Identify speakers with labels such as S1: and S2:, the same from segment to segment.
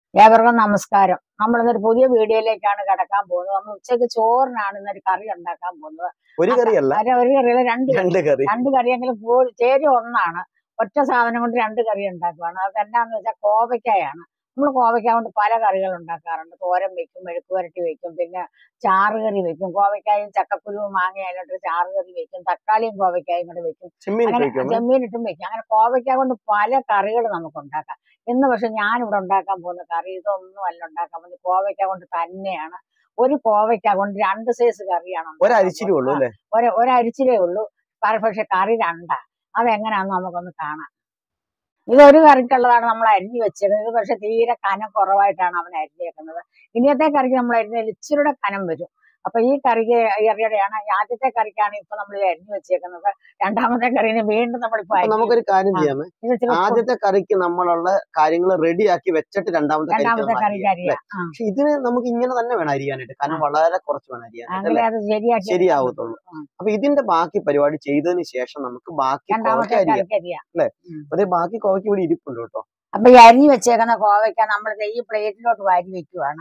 S1: ഏവർക്കും നമസ്കാരം. നമ്മളിന്നൊരു പുതിയ വീഡിയോയിലേക്കാണ് കടക്കാൻ പോകുന്നത്. നമ്മൾ ഉച്ചയ്ക്ക് ചോറിനാണ് ഇന്നൊരു കറി ഉണ്ടാക്കാൻ പോകുന്നത്.
S2: ഒരു കറിയല്ല,
S1: ഒരു കറിയല്ല,
S2: രണ്ട് കറി.
S1: രണ്ട് കറിയെങ്കിലും ചേരി ഒന്നാണ്. ഒറ്റ സാധനം കൊണ്ട് രണ്ട് കറി ഉണ്ടാക്കുവാണ്. അത് എന്നാന്ന് വെച്ചാൽ കോവയ്ക്കായാണ്. നമ്മൾ കോവയ്ക്ക കൊണ്ട് പല കറികൾ ഉണ്ടാക്കാറുണ്ട്. തോരൻ വെക്കും, മെഴുക്ക് പുരട്ടി വെക്കും, പിന്നെ ചാറ് കറി വെക്കും. കോവയ്ക്കായും ചക്കക്കുരുവും മാങ്ങയായിട്ട് ചാറ് കറി വെക്കും, തക്കാളിയും കോവയ്ക്കായും കൂടെ വെക്കും, അങ്ങനെ ചെമ്മീനിട്ടും വെക്കും. അങ്ങനെ കോവയ്ക്ക കൊണ്ട് പല കറികൾ നമുക്ക് ഉണ്ടാക്കാം. ഇന്ന് പക്ഷെ ഞാനിവിടെ ഉണ്ടാക്കാൻ പോകുന്ന കറി ഇതൊന്നും അല്ല ഉണ്ടാക്കാൻ പോകുന്നത്. കോവയ്ക്ക കൊണ്ട് തന്നെയാണ്. ഒരു കോവയ്ക്ക കൊണ്ട് രണ്ട് സൈസ് കറിയാണ്. ഒരരിച്ചിലേ ഉള്ളൂ. പക്ഷെ കറി രണ്ടാ. അതെങ്ങനെയാന്ന് നമുക്കൊന്ന് കാണാം. ഇതൊരു കറിക്കുള്ളതാണ് നമ്മൾ അരിഞ്ഞു വെച്ചിരുന്നത്. ഇത് പക്ഷെ തീരെ കനം കുറവായിട്ടാണ് അവൻ അരിഞ്ഞേക്കുന്നത്. ഇനിയത്തെ കറിക്ക് നമ്മൾ അരിഞ്ഞതിൽ ഇച്ചിരിയുടെ കനം വരും. അപ്പൊ ഈ കറിയുടെയാണ് ആദ്യത്തെ കറിക്കാണ് ഇപ്പൊ നമ്മൾ അരിഞ്ഞു വെച്ചേക്കുന്നത്. രണ്ടാമത്തെ കറിന് വീണ്ടും നമ്മളിപ്പോ
S2: നമുക്കൊരു കാര്യം ചെയ്യാമേ. ആദ്യത്തെ കറിക്ക് നമ്മളുള്ള കാര്യങ്ങൾ റെഡിയാക്കി വെച്ചിട്ട് രണ്ടാമത്തെ കറിക്ക് അരിയാം. പക്ഷെ ഇതിന് നമുക്ക് ഇങ്ങനെ തന്നെ വേണം അരിയാനായിട്ട്, കാരണം വളരെ കുറച്ച് വേണം അരിയാനായിട്ട്, ശരിയാവത്തുള്ളൂ. അപ്പൊ ഇതിന്റെ ബാക്കി പരിപാടി ചെയ്തതിന് ശേഷം നമുക്ക് ബാക്കി അരിയാം അല്ലെ. അതെ, ബാക്കി കോവയ്ക്ക് ഇവിടെ ഇരിപ്പുണ്ട് കേട്ടോ.
S1: അപ്പൊ ഈ അരിഞ്ഞു വെച്ചേക്കുന്ന കോവയ്ക്ക നമ്മൾ ഈ പ്ലേറ്റിലോട്ട് വാരി വെക്കുവാണ്.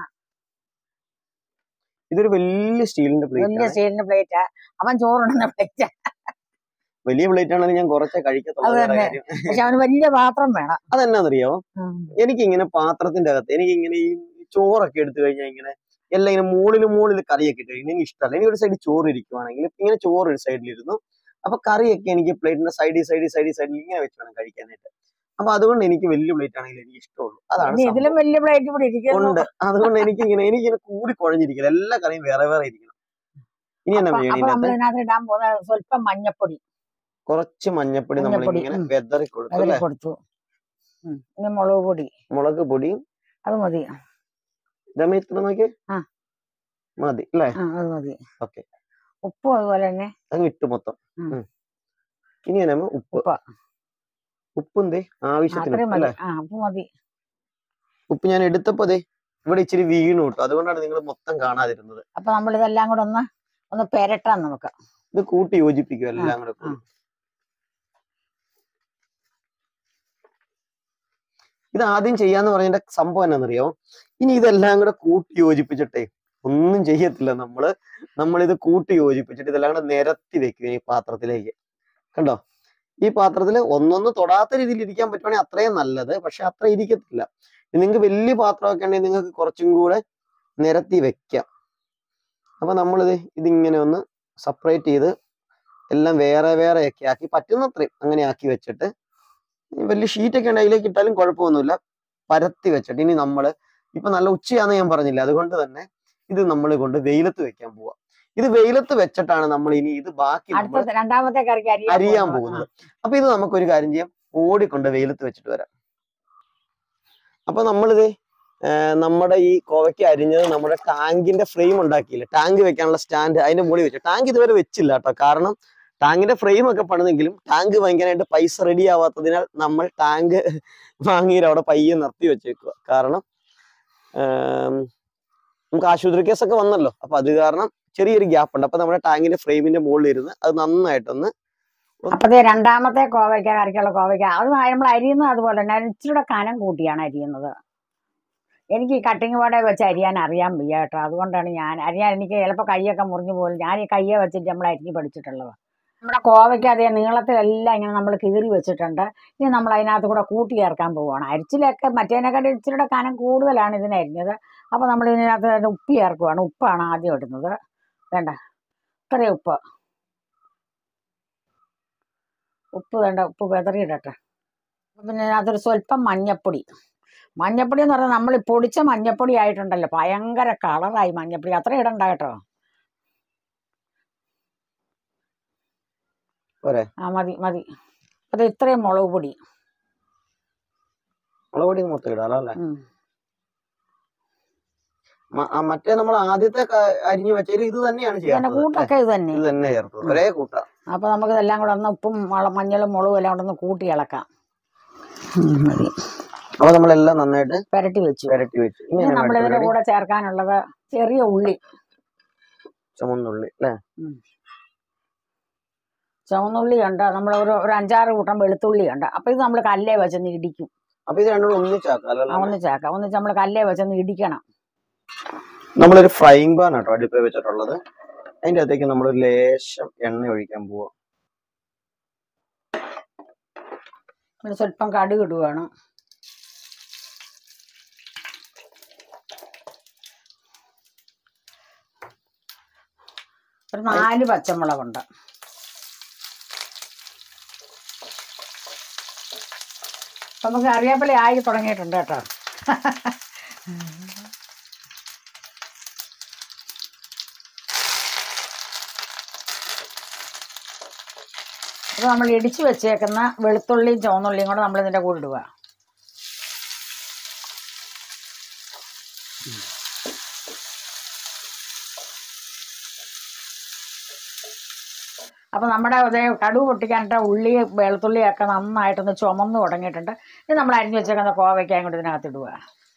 S2: ഇതൊരു വലിയ സ്റ്റീലിന്റെ
S1: പ്ലേറ്റാ. അവൻ ചോറുണ്ടെന്ന പ്ലേറ്റാ.
S2: വലിയ പ്ലേറ്റ് ആണെങ്കിൽ ഞാൻ കുറച്ചേ കഴിക്കത്തുള്ളൂ.
S1: പക്ഷെ അവന് വലിയ പാത്രം വേണം.
S2: അതെന്നാന്നറിയാമോ, എനിക്കിങ്ങനെ പാത്രത്തിന്റെ അകത്ത് എനിക്കിങ്ങനെ ഈ ചോറൊക്കെ എടുത്തു കഴിഞ്ഞാൽ ഇങ്ങനെ എല്ലാം ഇങ്ങനെ മുകളിൽ കറിയൊക്കെ ഇട്ട് കഴിഞ്ഞാൽ എനിക്ക് ഇഷ്ടമല്ല. എനിക്ക് ഒരു സൈഡിൽ ചോറ് ഇരിക്കുവാണെങ്കിൽ ഇങ്ങനെ ചോറ് ഒരു സൈഡിലിരുന്നു, അപ്പൊ കറിയൊക്കെ എനിക്ക് പ്ലേറ്റിന്റെ സൈഡിൽ ഇങ്ങനെ വെച്ച് വേണം കഴിക്കാനായിട്ട്. അപ്പൊ അതുകൊണ്ട് എനിക്ക് വലിയ പ്ലേറ്റ് ആണെങ്കിൽ എനിക്ക് ഇഷ്ടമുള്ളൂ. അതാണ്
S1: ഇതിലും വലിയ പ്ലേറ്റ്
S2: ഉണ്ട്. അതുകൊണ്ട് എനിക്കിങ്ങനെ കൂടി കുഴഞ്ഞിരിക്കില്ല. എല്ലാ കറിയും വേറെ വേറെ ഇരിക്കണം. ഇനി എന്നാ
S1: സ്വല്പം മഞ്ഞപ്പൊടി,
S2: കുറച്ച് മഞ്ഞപ്പൊടി നമ്മളിങ്ങനെ വെതറി കൊടുത്തു. മുളക് പൊടി
S1: അത് മതി.
S2: ഇത്ര നോക്കിയേ, മതി അല്ലേ? ഓക്കെ.
S1: ഉപ്പും അതുപോലെ തന്നെ
S2: അങ്ങ് ഇട്ട് മൊത്തം. ഇനി എന്നാ ഉപ്പെന്തേ ആവശ്യത്തിന്
S1: മതി.
S2: ഉപ്പ് ഞാൻ എടുത്തപ്പോ ഇവിടെ ഇച്ചിരി വീണു കേട്ടോ, അതുകൊണ്ടാണ് നിങ്ങൾ മൊത്തം കാണാതിരുന്നത്.
S1: അപ്പൊ നമ്മൾ ഇതെല്ലാം കൂടെ ഒന്ന് പെരട്ടാൻ നമുക്ക്.
S2: ഇത് കൂട്ടി യോജിപ്പിക്കും എല്ലാം കൂടെ. ഇത് ആദ്യം ചെയ്യാന്ന് പറഞ്ഞതിന്റെ സംഭവം എന്നാന്നറിയോ, ഇനി ഇതെല്ലാം കൂടെ കൂട്ടി യോജിപ്പിച്ചിട്ടേ ഒന്നും ചെയ്യത്തില്ല. നമ്മളിത് കൂട്ടി യോജിപ്പിച്ചിട്ട് ഇതെല്ലാം കൂടെ നിരത്തി വെക്കും ഈ പാത്രത്തിലേക്ക്. കണ്ടോ, ഈ പാത്രത്തിൽ ഒന്നൊന്ന് തൊടാത്ത രീതിയിൽ ഇരിക്കാൻ പറ്റുവാണെങ്കിൽ അത്രയും നല്ലത്. പക്ഷെ അത്ര ഇരിക്കത്തില്ല. നിങ്ങൾക്ക് വലിയ പാത്രമൊക്കെ ഉണ്ടെങ്കിൽ നിങ്ങൾക്ക് കുറച്ചും കൂടെ നിരത്തി വെക്കാം. അപ്പൊ ഇതിങ്ങനെ ഒന്ന് സെപ്പറേറ്റ് ചെയ്ത് എല്ലാം വേറെ വേറെയൊക്കെ ആക്കി, പറ്റുന്നത്രയും അങ്ങനെ ആക്കി വെച്ചിട്ട്, വലിയ ഷീറ്റൊക്കെ ഉണ്ട് അതിലേക്ക് ഇട്ടാലും കുഴപ്പമൊന്നുമില്ല, പരത്തി വെച്ചിട്ട് ഇനി ഇപ്പൊ നല്ല ഉച്ചയാന്ന് ഞാൻ പറഞ്ഞില്ല, അതുകൊണ്ട് തന്നെ ഇത് നമ്മൾ കൊണ്ട് വെയിലത്ത് വെക്കാൻ പോവാ. ഇത് വെയിലത്ത് വെച്ചിട്ടാണ് നമ്മൾ ഇനി ഇത് ബാക്കി
S1: രണ്ടാമത്തെ കറിക്ക്
S2: അരിയാൻ പോകുന്നത്. അപ്പൊ ഇത് നമുക്കൊരു കാര്യം ചെയ്യാം, ഓടിക്കൊണ്ട് വെയിലത്ത് വെച്ചിട്ട് വരാം. അപ്പൊ നമ്മുടെ ഈ കോവയ്ക്ക് അരിഞ്ഞത് നമ്മുടെ ടാങ്കിന്റെ ഫ്രെയിം ഉണ്ടാക്കിയില്ല, ടാങ്ക് വെക്കാനുള്ള സ്റ്റാൻഡ് അതിന്റെ മുകളിൽ വെച്ചു. ടാങ്ക് ഇതുവരെ വെച്ചില്ല കേട്ടോ, കാരണം ടാങ്കിന്റെ ഫ്രെയിം ഒക്കെ പണിതെങ്കിലും ടാങ്ക് ഭയങ്കരമായിട്ട് പൈസ റെഡി ആവാത്തതിനാൽ നമ്മൾ ടാങ്ക് വാങ്ങിയിട്ട് അവിടെ പയ്യെ നിർത്തി വെച്ചേക്കുക. കാരണം നമുക്ക് ആശുപത്രി കേസൊക്കെ വന്നല്ലോ, അപ്പൊ അത് കാരണം ചെറിയൊരു ഗ്യാപ്പ് ഉണ്ട്. അപ്പൊ നമ്മുടെ ടാങ്കിന്റെ ഫ്രെയിമിന്റെ മുകളിൽ ഇരുന്ന് അത് നന്നായിട്ടൊന്ന്.
S1: അപ്പത്തെ രണ്ടാമത്തെ കോവയ്ക്ക കറിക്കുള്ള കോവയ്ക്ക അത് നമ്മൾ അരിയുന്നത് അതുപോലെ തന്നെ ഇച്ചിരിയുടെ കനം കൂട്ടിയാണ് അരിയുന്നത്. എനിക്ക് ഈ കട്ടിങ് ബോർഡെ വെച്ച് അരിയാൻ അറിയാൻ വയ്യ കേട്ടോ, അതുകൊണ്ടാണ് ഞാൻ അരിയാൻ എനിക്ക് ചിലപ്പോൾ കൈയൊക്കെ മുറിഞ്ഞു പോലും. ഞാൻ ഈ കയ്യെ വെച്ചിട്ട് നമ്മൾ അരിഞ്ഞ് പഠിച്ചിട്ടുള്ളത്. നമ്മുടെ കോവയ്ക്ക് അതേ നീളത്തിലെല്ലാം ഇങ്ങനെ നമ്മൾ കീറി വെച്ചിട്ടുണ്ട്. ഇനി നമ്മൾ അതിനകത്ത് കൂടെ കൂട്ടി ചേർക്കാൻ പോവുകയാണ്. അരിച്ചിലൊക്കെ മറ്റേതിനെക്കാട്ടി ഇച്ചിരിയുടെ കനം കൂടുതലാണ് ഇതിനരിഞ്ഞത്. അപ്പോൾ നമ്മൾ ഇതിനകത്ത് ഉപ്പ് ചേർക്കുവാണ്. ഉപ്പാണ് ആദ്യം ഇടുന്നത്. വേണ്ട ഇത്രയും ഉപ്പ് വേണ്ട, ഉപ്പ് വെതറിയിടട്ടെ. പിന്നെ അതൊരു സ്വല്പം മഞ്ഞപ്പൊടി എന്ന് പറഞ്ഞാൽ നമ്മൾ പൊടിച്ച മഞ്ഞപ്പൊടി ആയിട്ടുണ്ടല്ലോ, ഭയങ്കര കളറായി മഞ്ഞപ്പൊടി. അത്ര ഇടണ്ട കേട്ടോ. മതി. അത് ഇത്രയും മുളക് പൊടി
S2: മൊത്തം ഇടാല്ലേ. മറ്റേ നമ്മൾ ആദ്യത്തെ അരിഞ്ഞു വെച്ചാൽ ഇത് തന്നെയാണ്
S1: കൂട്ടൊക്കെ ഇത്
S2: തന്നെ ചേർത്തത്, ഒരേ കൂട്ടാ.
S1: അപ്പൊ നമുക്ക് ഇതെല്ലാം കൂടെ ഒന്ന് ഉപ്പും മഞ്ഞളും മുളകും എല്ലാം കൂടെ ഒന്ന് കൂട്ടി ഇളക്കാം. മതി.
S2: അപ്പൊ നമ്മളെല്ലാം നന്നായിട്ട്
S1: പെരട്ടി വെച്ചു. ഇനി നമ്മളിതിന്റെ കൂടെ ചേർക്കാനുള്ളത് ചെറിയ ഉള്ളി,
S2: ചുമന്നുള്ളി അല്ലേ.
S1: ചുവന്നുള്ളി ഉണ്ട്, നമ്മൾ ഒരു 5-6 കൂട്ടം വെളുത്തുള്ളി ഉണ്ട്. അപ്പൊ ഇത് നമ്മൾ കല്ലേ വെച്ചൊന്ന് ഇടിക്കും.
S2: അപ്പൊ ഇത് രണ്ടും ഒന്നിച്ചാക്കാം.
S1: ഒന്നിച്ചാക്കാം. ഒന്നിച്ച് നമ്മൾ കല്ലേ വെച്ചൊന്ന് ഇടിക്കണം.
S2: നമ്മളൊരു ഫ്രൈങ് പാൻ ആട്ടോ അടുപ്പ് വെച്ചിട്ടുള്ളത്. അതിന്റെ അകത്തേക്ക് നമ്മൾ ലേശം എണ്ണ ഒഴിക്കാൻ പോവാ.
S1: സ്വല്പം കടുക് ഇടുവാണ്. ഒരു 4 പച്ചമുളകുണ്ട്. നമുക്ക് കറിവേപ്പില ആയി തുടങ്ങിയിട്ടുണ്ട് കേട്ടോ. അപ്പോൾ നമ്മൾ ഇടിച്ചു വെച്ചേക്കുന്ന വെളുത്തുള്ളിയും ചുവന്നുള്ളിയും കൂടെ നമ്മൾ ഇതിൻ്റെ കൂടെ ഇടുക. അപ്പോൾ നമ്മുടെ അതേ കടുക് പൊട്ടിക്കാനായിട്ട് ഉള്ളി വെളുത്തുള്ളിയൊക്കെ നന്നായിട്ടൊന്ന് ചുമന്ന് തുടങ്ങിയിട്ടുണ്ട്. ഇത് നമ്മൾ അരിഞ്ഞു വെച്ചേക്കുന്ന കോവയ്ക്കായും കൂടി ഇതിനകത്ത് ഇടുക.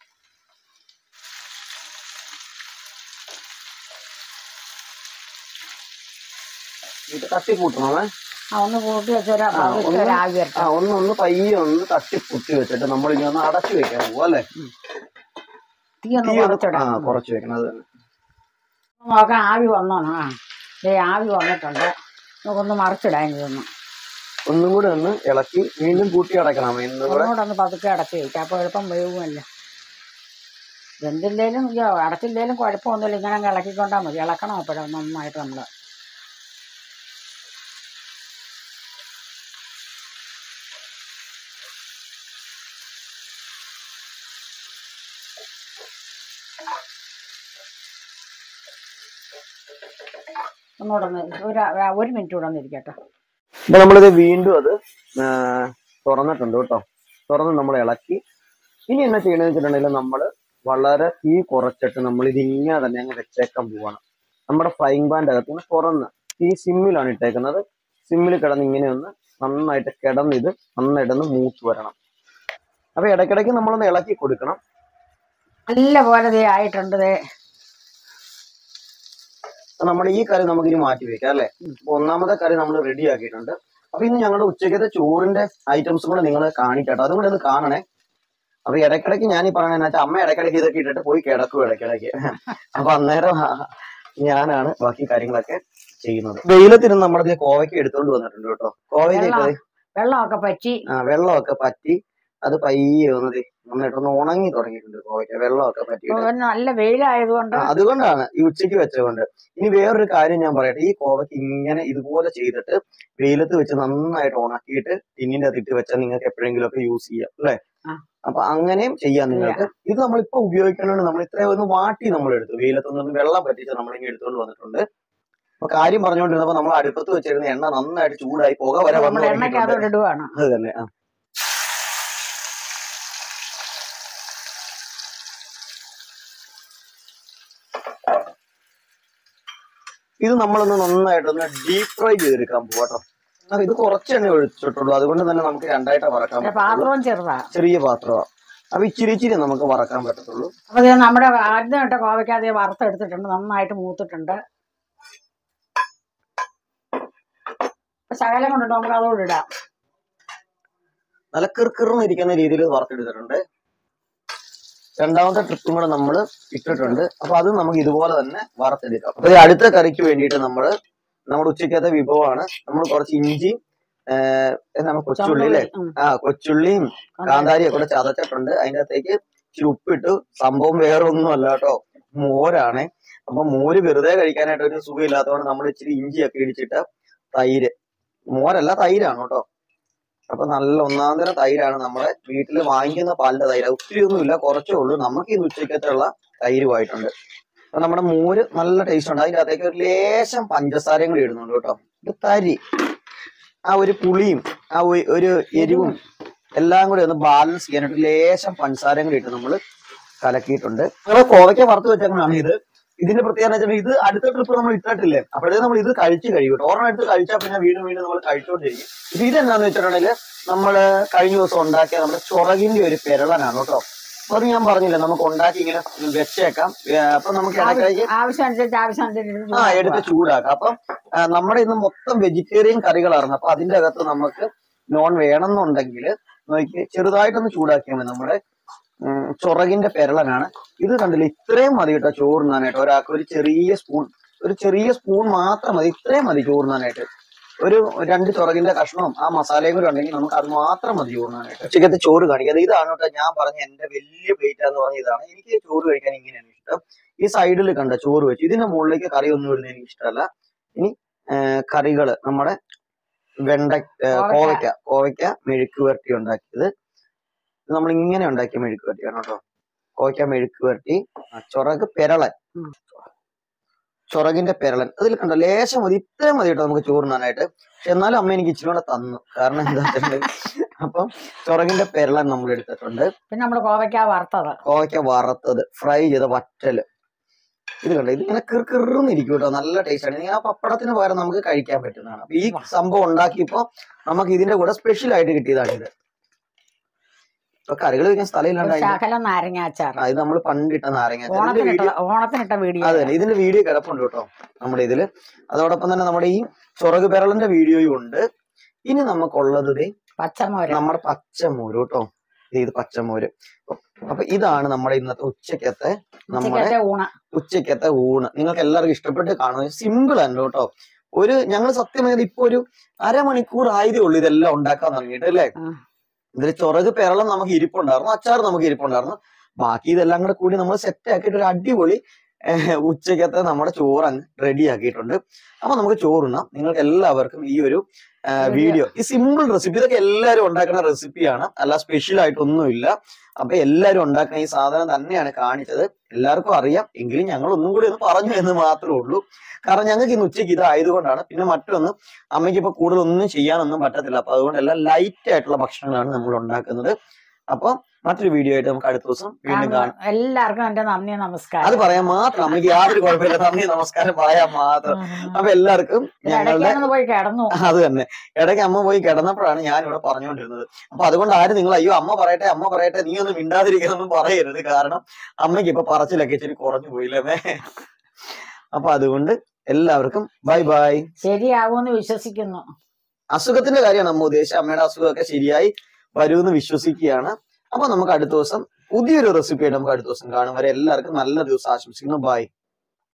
S2: തട്ടിക്കൂട്ടണേ.
S1: ഒന്ന് കൂട്ടി വെച്ചൊരാവി വരട്ടെ.
S2: ഒന്ന് പയ്യെ ഒന്ന് തട്ടിപ്പൊട്ടി വെച്ചിട്ട് നമ്മൾ ഇനി ഒന്ന് അടച്ചു വെക്കാൻ പോവാ അല്ലേ?
S1: തീ ഒന്ന്
S2: കുറച്ച് വെക്കണം. അത് തന്നെ
S1: നോക്കാം. ആവി വന്നോ? ആവി വന്നിട്ടുണ്ട്. നമുക്കൊന്ന് മറിച്ചിടാൻ ഇതൊന്ന്
S2: ഒന്നും കൂടെ ഒന്ന് ഇളക്കി വീണ്ടും കൂട്ടി അടക്കണം.
S1: ഒന്നുകൂടെ ഒന്ന് പതുക്കെ അടച്ചു വയ്ക്കാം. അപ്പോൾ എളുപ്പം വേവുമല്ലോ. എന്തില്ലേലും അടച്ചില്ലേലും കുഴപ്പമൊന്നുമില്ല. ഇങ്ങനെ ഇളക്കിക്കൊണ്ടാൽ മതി. ഇളക്കണം അപ്പോഴും നന്നായിട്ട് നമ്മൾ. ഒന്നുകൂടെ ഒരു മിനിറ്റ് കൂടെ ഒന്നിരിക്കട്ടെ.
S2: അപ്പൊ നമ്മളിത് വീണ്ടും അത് തുറന്നിട്ടുണ്ട് കേട്ടോ. തുറന്ന് നമ്മൾ ഇളക്കി. ഇനി എന്നാ ചെയ്യണമെന്ന് വെച്ചിട്ടുണ്ടെങ്കിൽ നമ്മൾ വളരെ തീ കുറച്ചിട്ട് നമ്മൾ ഇതിങ്ങനെ തന്നെ അങ്ങ് വെച്ചേക്കാൻ പോവാണ്. നമ്മുടെ ഫ്രൈങ് പാൻ്റെ അകത്ത് നിന്ന് തുറന്ന് ഈ സിമ്മിലാണ് ഇട്ടേക്കുന്നത്. സിമ്മിൽ കിടന്ന് ഇങ്ങനെ ഒന്ന് നന്നായിട്ട് കിടന്ന് ഇത് നന്നായിട്ടൊന്ന് മൂത്ത് വരണം. അപ്പൊ ഇടയ്ക്കിടയ്ക്ക് നമ്മളൊന്ന് ഇളക്കി കൊടുക്കണം.
S1: നല്ല പോലെ ആയിട്ടുണ്ട്.
S2: നമ്മുടെ ഈ കറി നമുക്ക് ഇനി മാറ്റി വെക്കാം അല്ലെ? ഒന്നാമത്തെ കറി നമ്മൾ റെഡി ആക്കിയിട്ടുണ്ട്. അപ്പൊ ഇന്ന് ഞങ്ങളുടെ ഉച്ചക്കത്തെ ചോറിന്റെ ഐറ്റംസ് കൂടെ നിങ്ങൾ കാണിക്കട്ടോ. അതും കൂടെ ഒന്ന് കാണണേ. അപ്പൊ ഇടയ്ക്കിടയ്ക്ക് ഞാൻ ഈ പറഞ്ഞ വെച്ചാൽ അമ്മ ഇടയ്ക്കിടയ്ക്ക് ഇതൊക്കെ ഇട്ടിട്ട് പോയി കിടക്കും ഇടയ്ക്കിടയ്ക്ക്. അപ്പൊ അന്നേരം ഞാനാണ് ബാക്കി കാര്യങ്ങളൊക്കെ ചെയ്യുന്നത്. വെയിലത്തിരുന്ന് നമ്മുടെ കോവയ്ക്ക് എടുത്തോണ്ട് വന്നിട്ടുണ്ട് കേട്ടോ. കോവയ്ക്ക് വെള്ളമൊക്കെ പറ്റി അത് പയ്യെ വന്നത് നന്നായിട്ടൊന്ന് ഉണങ്ങി തുടങ്ങിയിട്ടുണ്ട്. കോവയ്ക്ക വെള്ളമൊക്കെ പറ്റിയിട്ട്
S1: നല്ല വെയിലായതുകൊണ്ട്
S2: അതുകൊണ്ടാണ് ഈ ഉച്ചയ്ക്ക് വെച്ചതുകൊണ്ട്. ഇനി വേറൊരു കാര്യം ഞാൻ പറയട്ടെ. ഈ കോവയ്ക്ക് ഇങ്ങനെ ഇതുപോലെ ചെയ്തിട്ട് വെയിലത്ത് വെച്ച് നന്നായിട്ട് ഉണക്കിയിട്ട് ടിന്നിന്റെ അകത്തിട്ട് വെച്ചാൽ നിങ്ങൾക്ക് എപ്പോഴെങ്കിലും ഒക്കെ യൂസ് ചെയ്യാം അല്ലെ? അപ്പൊ അങ്ങനെയും ചെയ്യാം നിങ്ങൾക്ക്. ഇത് നമ്മളിപ്പോ ഉപയോഗിക്കണോണ്ട് നമ്മൾ ഇത്രയും ഒന്ന് വാട്ടി നമ്മൾ എടുത്തു. വെയിലത്തൊന്നും വെള്ളം പറ്റിച്ച് നമ്മളിങ്ങനെ എടുത്തുകൊണ്ട് വന്നിട്ടുണ്ട്. അപ്പൊ കാര്യം പറഞ്ഞുകൊണ്ടിരുന്നപ്പോ നമ്മൾ അടുപ്പത്ത് വെച്ചിരുന്ന എണ്ണ നന്നായിട്ട് ചൂടായി പുക വരെ വന്നു. അത് തന്നെ. ഇത് നമ്മളൊന്ന് നന്നായിട്ടൊന്ന് ഡീപ് ഫ്രൈ ചെയ്തെടുക്കാൻ പോവാട്ടോ. ഇത് കുറച്ച് എണ്ണ ഒഴിച്ചിട്ടുള്ളൂ. അതുകൊണ്ട് തന്നെ നമുക്ക് രണ്ടായിട്ട് വറക്കാൻ പറ്റും. ചെറിയ പാത്രമാണ്. അപ്പൊ ഇച്ചിരി നമുക്ക് വറക്കാൻ പറ്റത്തുള്ളൂ.
S1: അപ്പൊ നമ്മുടെ ആദ്യമായിട്ട് കോവയ്ക്കാതെ വറുത്തെടുത്തിട്ടുണ്ട്. നന്നായിട്ട് മൂത്തിട്ടുണ്ട്. ശകലം കൊണ്ടിട്ട് നമുക്ക് അതോട് ഇടാം.
S2: നല്ല കിറുകിറുന്നിരിക്കുന്ന രീതിയിൽ വറുത്തെടുത്തിട്ടുണ്ട്. രണ്ടാമത്തെ ട്രിപ്പും കൂടെ നമ്മൾ ഇട്ടിട്ടുണ്ട്. അപ്പൊ അത് നമുക്ക് ഇതുപോലെ തന്നെ വറുത്തെടുക്കാം. അപ്പൊ അടുത്ത കറിക്ക് വേണ്ടിയിട്ട് നമ്മുടെ ഉച്ചക്കത്തെ വിഭവമാണ്. നമ്മൾ കുറച്ച് ഇഞ്ചിയും കൊച്ചുള്ളി അല്ലേ? കൊച്ചുള്ളിയും കാന്താരിയൊക്കെ കൂടെ ചതച്ചിട്ടുണ്ട്. അതിൻ്റെ അകത്തേക്ക് ഇച്ചിരി ഉപ്പിട്ടു. സംഭവം വേറെ ഒന്നും അല്ല കേട്ടോ, മോരാണ്. അപ്പൊ മോര് വെറുതെ കഴിക്കാനായിട്ട് ഒരു സുഖം ഇല്ലാത്തതുകൊണ്ട് നമ്മൾ ഇച്ചിരി ഇഞ്ചിയൊക്കെ ഇടിച്ചിട്ട് തൈര്, മോരല്ല തൈരാണ് കേട്ടോ. അപ്പൊ നല്ല ഒന്നാന്തരം തൈരാണ്. നമ്മളെ വീട്ടിൽ വാങ്ങിക്കുന്ന പാലിന്റെ തൈര്. ഒത്തിരി ഒന്നുമില്ല, കുറച്ചേ ഉള്ളൂ. നമുക്ക് ഈ ഉച്ചക്കത്തുള്ള തൈരുമായിട്ടുണ്ട്. അപ്പൊ നമ്മുടെ മോര് നല്ല ടേസ്റ്റ് ഉണ്ട്. അതിന്റെ അകത്തേക്ക് ഒരു ലേശം പഞ്ചസാരയും കൂടി ഇടുന്നുണ്ട് കേട്ടോ. ഒരു തരി ആ ഒരു പുളിയും ആ ഒരു എരിവും എല്ലാം കൂടി ഒന്ന് ബാലൻസ് ചെയ്യാനായിട്ട് ലേശം പഞ്ചസാരയും കൂടി ഇട്ട് നമ്മൾ കലക്കിയിട്ടുണ്ട്. നമ്മളെ കോവയ്ക്ക വറുത്ത് വെച്ചാണ് ഇത്. ഇതിന്റെ പ്രത്യേകത വെച്ചാൽ ഇത് അടുത്ത ട്രിപ്പ് നമ്മൾ ഇട്ടിട്ടില്ലേ, അപ്പോഴേ നമ്മൾ ഇത് കഴിച്ച് കഴിയും. ഓർമ്മ എടുത്ത് കഴിച്ചാൽ പിന്നെ വീണ്ടും നമ്മൾ കഴിച്ചുകൊണ്ടിരിക്കും. ഇതെന്താന്ന് വെച്ചിട്ടുണ്ടെങ്കിൽ നമ്മള് കഴിഞ്ഞ ദിവസം ഉണ്ടാക്കിയ നമ്മുടെ ചൊറകിന്റെ ഒരു പെരളനാണ് കേട്ടോ. അത് ഞാൻ പറഞ്ഞില്ല, നമുക്ക് ഉണ്ടാക്കി ഇങ്ങനെ വെച്ചേക്കാം. അപ്പൊ നമുക്ക് ഇടയ്ക്കിടയ്ക്ക് എടുത്ത് ചൂടാക്കാം. അപ്പം നമ്മുടെ ഇന്ന് മൊത്തം വെജിറ്റേറിയൻ കറികളായിരുന്നു. അപ്പൊ അതിന്റെ അകത്ത് നമുക്ക് നോൺ വേണമെന്നുണ്ടെങ്കിൽ നോക്കി ചെറുതായിട്ടൊന്ന് ചൂടാക്കിയാൽ മതി. നമ്മുടെ ചൊറകിന്റെ പെരളനാണ് ഇത്. കണ്ടില്ല, ഇത്രയും മതി കേട്ടോ ചോറുന്നാനായിട്ട്. ഒരാൾക്ക് ഒരു ചെറിയ സ്പൂൺ മാത്രം മതി. ഇത്രയും മതി ചോറുന്നാനായിട്ട്. ഒരു 2 ചൊറകിന്റെ കഷ്ണവും ആ മസാലയും കൂടി ഉണ്ടെങ്കിൽ നമുക്ക് അത് മാത്രം മതി ചോറുന്നാനായിട്ട്. ഉച്ചക്കത്തെ ചോറ് കാണിക്കുക. ഇതാണ് കേട്ടോ ഞാൻ പറഞ്ഞ എന്റെ വലിയ പ്ലേറ്റ് എന്ന് പറഞ്ഞ ഇതാണ്. എനിക്ക് ചോറ് കഴിക്കാൻ ഇങ്ങനെയാണ് ഇഷ്ടം. ഈ സൈഡിൽ കണ്ട ചോറ് വെച്ചു. ഇതിന്റെ മുകളിലേക്ക് കറി ഒന്നും ഇടുന്നത് എനിക്ക് ഇഷ്ടമല്ല. ഇനി കറികള് നമ്മുടെ കോവയ്ക്ക മെഴുക്ക് വരട്ടി ഉണ്ടാക്കിയത്. നമ്മൾ ഇങ്ങനെ ഉണ്ടാക്കിയ മെഴുക്ക് വരട്ടിയാണ് കേട്ടോ. കോവയ്ക്ക മെഴുക്ക് വരട്ടി. ചൊറകിന്റെ പെരളൻ അതിൽ കണ്ടോ, ലേശം മതി, ഇത്രയും മതി കേട്ടോ നമുക്ക് ചോറുന്നാനായിട്ട്. പക്ഷെ എന്നാലും അമ്മ എനിക്ക് ഇച്ചിരി കൂടെ തന്നു. കാരണം എന്താ വെച്ചിട്ടുണ്ടെങ്കിൽ അപ്പം ചൊറകിന്റെ പെരളൻ നമ്മൾ എടുത്തിട്ടുണ്ട്.
S1: പിന്നെ നമ്മള് കോവയ്ക്ക
S2: വറുത്തത്, ഫ്രൈ ചെയ്ത വറ്റല്. ഇത് കണ്ടോ, ഇതിങ്ങനെ കിറിക്കിറിന്നിരിക്കും കേട്ടോ. നല്ല ടേസ്റ്റ് ആണ്. ആ പപ്പടത്തിന് പകരം നമുക്ക് കഴിക്കാൻ പറ്റുന്നതാണ്. ഈ സംഭവം ഉണ്ടാക്കിയപ്പോ നമുക്ക് ഇതിന്റെ കൂടെ സ്പെഷ്യൽ ആയിട്ട് കിട്ടിയതാണ് ഇത്. ഇപ്പൊ കറികൾ വെക്കാൻ സ്ഥലമില്ലാണ്ടായി. ഇത് നമ്മൾ പണ്ടിട്ട നാരങ്ങ
S1: വീഡിയോ.
S2: അതെ, ഇതിന്റെ വീഡിയോ കിടപ്പുണ്ട് കേട്ടോ നമ്മുടെ ഇതില്. അതോടൊപ്പം തന്നെ നമ്മുടെ ഈ ചൊറക് പെരളിന്റെ വീഡിയോയും ഉണ്ട്. ഇനി നമുക്കുള്ളത് നമ്മുടെ പച്ചമോര് കേട്ടോ. ഇത് പച്ചമോര്. അപ്പൊ ഇതാണ് നമ്മുടെ ഇന്നത്തെ ഉച്ചക്കത്തെ ഊണ്. നിങ്ങൾക്ക് എല്ലാവർക്കും ഇഷ്ടപ്പെട്ട് കാണുന്നത് സിമ്പിൾ ആണ് കേട്ടോ. ഞങ്ങൾ സത്യമായത് ഇപ്പൊ ഒരു അരമണിക്കൂർ ആയതേ ഉള്ളൂ ഇതെല്ലാം ഉണ്ടാക്കാൻ തുടങ്ങിയിട്ട് അല്ലേ. ഇതിൽ ചൊറക് പെരളം നമുക്ക് ഇരിപ്പുണ്ടായിരുന്നു, അച്ചാർ നമുക്ക് ഇരിപ്പുണ്ടായിരുന്നു. ബാക്കി ഇതെല്ലാം കൂടെ കൂടി നമ്മൾ സെറ്റ് ആക്കിയിട്ട് ഒരു അടിപൊളി ഉച്ചക്കത്തെ നമ്മുടെ ചോറ് അങ്ങ് റെഡി ആക്കിയിട്ടുണ്ട്. അപ്പൊ നമുക്ക് ചോറുണ്ണാം. നിങ്ങൾക്ക് എല്ലാവർക്കും ഈ ഒരു വീഡിയോ, ഈ സിമ്പിൾ റെസിപ്പി, ഇതൊക്കെ എല്ലാവരും ഉണ്ടാക്കുന്ന റെസിപ്പിയാണ്, അല്ല സ്പെഷ്യൽ ആയിട്ടൊന്നുമില്ല. അപ്പൊ എല്ലാവരും ഉണ്ടാക്കുന്ന ഈ സാധനം തന്നെയാണ് കാണിച്ചത്. എല്ലാവർക്കും അറിയാം, എങ്കിലും ഞങ്ങൾ ഒന്നും കൂടി ഒന്ന് പറഞ്ഞു എന്ന് മാത്രമേ ഉള്ളൂ. കാരണം ഞങ്ങൾക്ക് ഇന്ന് ഉച്ചയ്ക്ക് ഇതായതുകൊണ്ടാണ്. പിന്നെ മറ്റൊന്ന്, അമ്മയ്ക്ക് ഇപ്പൊ കൂടുതലൊന്നും ചെയ്യാനൊന്നും പറ്റത്തില്ല. അപ്പൊ അതുകൊണ്ട് എല്ലാം ലൈറ്റ് ആയിട്ടുള്ള ഭക്ഷണങ്ങളാണ് നമ്മൾ ഉണ്ടാക്കുന്നത്. അപ്പൊ മറ്റൊരു വീഡിയോ ആയിട്ട് നമുക്ക് അടുത്ത ദിവസം വീണ്ടും കാണാം.
S1: എല്ലാവർക്കും എന്റെ നന്ദി നമസ്കാരം.
S2: അത് പറയാൻ മാത്രം, അമ്മയ്ക്ക് യാതൊരു കുഴപ്പമില്ല, നന്ദി നമസ്കാരം പറയാൻ മാത്രം. അപ്പൊ എല്ലാവർക്കും അത് തന്നെ, ഇടയ്ക്ക് അമ്മ പോയി കിടന്നപ്പോഴാണ് ഞാൻ ഇവിടെ പറഞ്ഞുകൊണ്ടിരുന്നത്. അപ്പൊ അതുകൊണ്ട് ആരും നിങ്ങൾ അയ്യോ അമ്മ പറയട്ടെ നീ ഒന്നും മിണ്ടാതിരിക്കുന്നൊന്നും പറയരുത്. കാരണം അമ്മയ്ക്ക് ഇപ്പൊ പറച്ചിലൊക്കെ ഇച്ചിരി കുറഞ്ഞു പോയില്ലേ. അപ്പൊ അതുകൊണ്ട് എല്ലാവർക്കും ബൈ ബൈ.
S1: ശരിയാവുമെന്ന് വിശ്വസിക്കുന്നു.
S2: അസുഖത്തിന്റെ കാര്യമാണ് അമ്മ ഉദ്ദേശിച്ചത്. അമ്മയുടെ അസുഖമൊക്കെ ശരിയായി വരുമെന്ന് വിശ്വസിക്കുകയാണ്. അപ്പൊ നമുക്ക് അടുത്ത ദിവസം പുതിയൊരു റെസിപ്പി ആയിട്ട് നമുക്ക് അടുത്ത ദിവസം കാണും വരെ എല്ലാവർക്കും നല്ല ദിവസം ആശംസിക്കുന്നു. ബൈ.